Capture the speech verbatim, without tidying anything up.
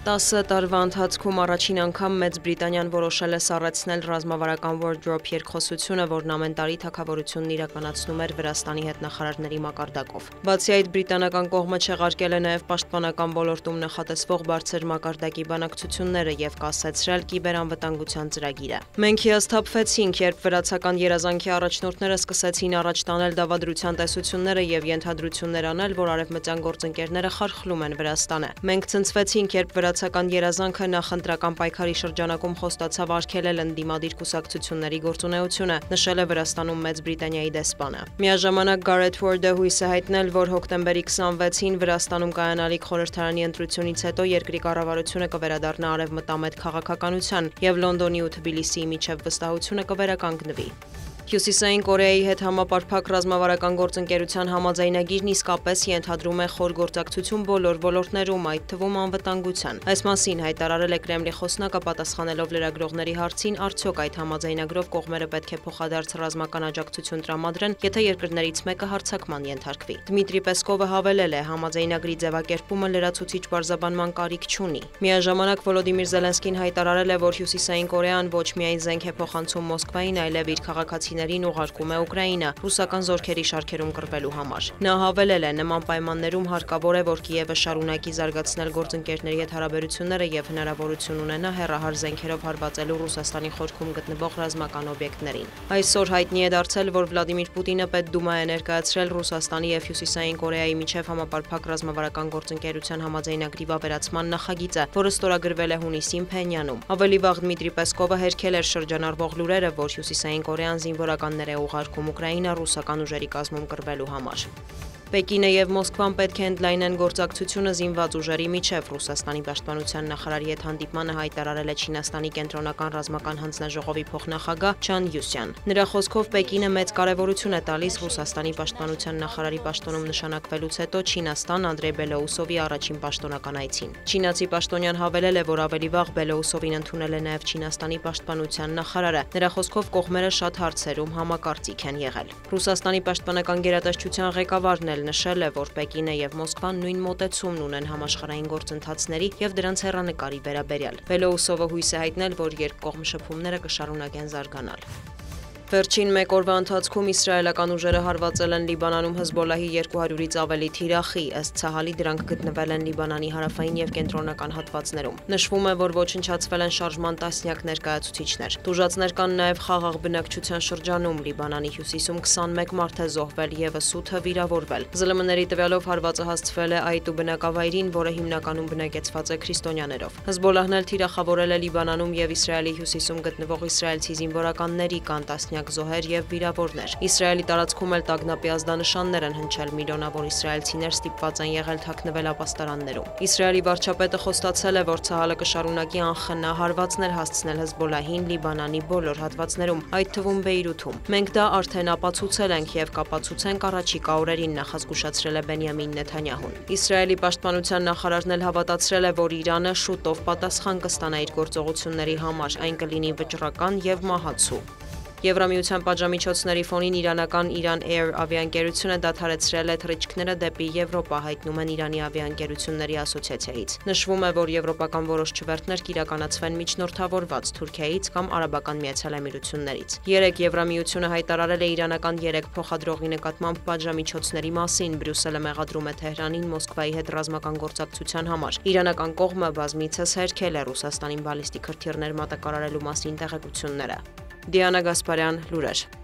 տասը տարվա ընթացքում առաջին անգամ Մեծ Բրիտանիան որոշել է սառեցնել ռազմավարական Wardrobe երկխոսությունը, որն ամեն տարի թագավորությունն իրականացնում էր Վրաստանի հետ նախարարների մակարդակով։ Բացի այդ, բրիտանական կողմը չեղարկել է նաև պաշտպանական ոլորտում նախատեսվող բարձր մակարդակի բանակցությունները և կասեցրել կիբերանվտանգության ծրագիրը։ Մենք հիասթափվեցինք, երբ վրացական երազանքի առաջնորդները սկսեցին առաջ տանել դավադրության տեսությունները և ենթադրություններ անել, որ արևմտյան գործընկերները խարխլում են Վրաստանը։ Մենք ցնցվեցինք, երբ Վրացական երազանքը նախընտրական պայքարի շրջանակում խոստացավ արգելել ընդդիմադիր կուսակցությունների գործունեությունը, նշել է Վրաստանում Մեծ Բրիտանիայի դեսպանը։ Միաժամանակ Gareth Ward-ը հույս է հայտնել, որ հոկտեմբերի քսանվեցին Վրաստանում կայանալիք խորհրդարանի ընտրությունից հետո երկրի կառավարությունը կվերադառնա արևմտամետ քաղաքականության և Լոնդոնի ու Թբիլիսիի միջև վստահությունը կվերականգնվի։ Հյուսիսային Կորեայի հետ համապարփակ ռազմավարական գործընկերության համաձայնագիրն իսկապես ենթադրում է խոր գործակցություն բոլոր ոլորտներում, այդ թվում անվտանգության։ Այս մասին հայտարարել է Կրեմլի խոսնակը, պատասխանելով լրագրողների հարցին, արդյոք այդ համաձայնագրով կողմերը պետք է փոխադարձ ռազմական աջակցություն տրամադրեն, եթե երկրներից մեկը հարձակման ենթարկվի։ Դմիտրի Պեսկովը հավելել է, համաձայնագրի ձևակերպումը լրացուցիչ պարզաբանման կարիք չունի։ Միաժամանակ Վոլոդիմիր Զելենսկին հայտարարել է, որ Հյուսիսային Կորեան ոչ միայն զենք է փոխանցում Մոսկվային, այլև իր քաղաքացիներին ուղարկում է Ուկրաինա ռուսական զորքերի շարքերում կռվելու համար։ Նա հավելել է, նման պայմաններում հարկավոր է, որ Կիևը շարունակի զարգացնել գործընկերների հետ հարաբերությունները և հնարավորություն ունենա հեռահար զենքերով հարվածելու Ռուսաստանի խորքում գտնվող ռազմական օբյեկտներին։ Այսօր հայտնի է դարձել, որ Վլադիմիր Պուտինը Պետդումա է ներկայացրել Ռուսաստանի և Հյուսիսային Կորեայի միջև համապարփակ ռազմավարական գործընկերության համաձայնագրի վավերացման նախագիծը, որը ստորագրվել է հունիսին Փենյանում։ Ավելի վաղ Դմիտրի Պեսկովը հերքել էր շրջանառվող լուրերը, որ Հյուսիսային Կորեան զինվորականներ է ուղարկում Ուկրաինա ռուսական ուժերի կազմում կռվելու համար։ Պեկինը և Մոսկվան պետք է ընդլայնեն գործակցությունը զինված ուժերի միջև, Ռուսաստանի պաշտպանության նախարարի հետ հանդիպմանը հայտարարել է Չինաստանի կենտրոնական ռազմական հանձնաժողովի փոխնախագահ Չժան Յուսյան։ Նրա խոսքով Պեկինը մեծ կարևորություն է տալիս Ռուսաստանի պաշտպանության նախարարի պաշտոնում նշանակվելուց հետո Չինաստան Անդրեյ Բելոուսովի առաջին պաշտոնական այցին։ Չինացի պաշտոնյան հավելել է, որ ավելի վաղ Բելոուսովին ընդունել է նաև Չինաստանի պաշտպանության նախարարը։ Նրա խոսքով կողմերը շատ հարցերում համակարծիք են եղել։ Ռուսաստանի պաշտպանական գերատեսչության ղեկավարն նշել է, որ Պեկինը և Մոսկվան նույն մոտեցումն ունեն համաշխարհային գործընթացների և դրանց հեռանկարի վերաբերյալ։ Բելոուսովը հույս է հայտնել, որ երկկողմ շփումները կշարունակեն զարգանալ։ Վերջին մեկ օրվա ընթացքում իսրայելական ուժերը հարվածել են Լիբանանում Հըզբոլլահի երկու հարյուրից ավելի թիրախի, ըստ ցահալի դրանք գտնվել են Լիբանանի հարավային և կենտրոնական հատվածներում։ Նշվում է, որ ոչնչացվել են շարժման տասնյակ ներկայացուցիչներ։ Տուժածներ կան նաև խաղաղ բնակչության շրջանում, Լիբանանի հյուսիսում քսանմեկ մարդ է զոհվել, ևս ութը վիրավորվել։ ԶԼՄ-ների տվյալով հարվածը հասցվել է այդ ու բնակավայրին, որը հիմնականում բնակեցված է քրիստոնյաներով։ Հըզբոլլահն էլ թիրախավորել է Լիբանանում և Իսրայելի հյուսիսում գտնվող իսրայելցի զինվորականների, կան տասնյակ զոհեր և վիրավորներ։ Իսրայելի տարածքում էլ տագնապի ազդանշաններ են հնչել, միլիոնավոր իսրայելցիներ ստիպված են եղել թաքնվել ապաստարաններում։ Իսրայելի վարչապետը խոստացել է, որ ցահալը կշարունակի անխնա հարվածներ հասցնել Հըզբոլլահին Լիբանանի բոլոր հատվածներում, այդ թվում Բեյրութում։ Մենք դա արդեն ապացուցել ենք և կապացուցենք առաջիկա օրերին, նախազգուշացրել է Բենյամին Նեթանյահուն։ Իսրայելի պաշտպանության նախարարն էլ հավատացրել է, որ Իրանը շուտով պատասխան կստանա իր գործողությունների համար, այն կլինի վճռական և մահացու։ Եվրամիության պատժամիջոցների ֆոնին իրանական Iran Air ավիաընկերությունը դադարեցրել է թռիչքները դեպի Եվրոպա, հայտնում են Իրանի ավիաընկերությունների ասոցիացիայից։ Նշվում է, որ եվրոպական որոշ չվերթներ կիրականացվեն միջնորդավորված Թուրքիայից կամ Արաբական Միացյալ Էմիրություններից։ Երեկ Եվրամիությունը հայտարարել է իրանական երեք փոխադրողի նկատմամբ պատժամիջոցների մասին, Բրյուսելը մեղադրում է Թեհրանին Մոսկվայի հետ ռազմական գործակցության համար։ Իրանական կողմը բազմիցս հերքել է Ռուսաստանին բալիստիկ հրթիռներ մատակարարելու մասին տեղեկությունները։ Դիանա Գասպարյան, լուրեր։